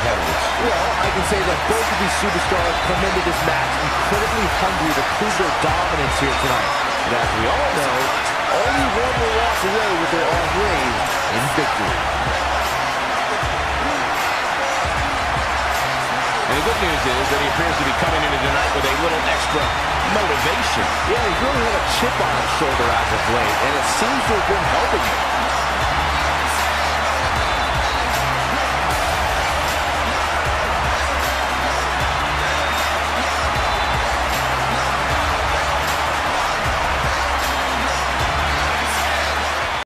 competitors? Well, I can say that both of these superstars come into this match incredibly hungry to prove their dominance here tonight. And as we all know, only one will walk away with their arm raised in victory. And the good news is that he appears to be coming into tonight with a little extra motivation. Yeah, he's really had a chip on his shoulder as of late, and it seems to have been helping him.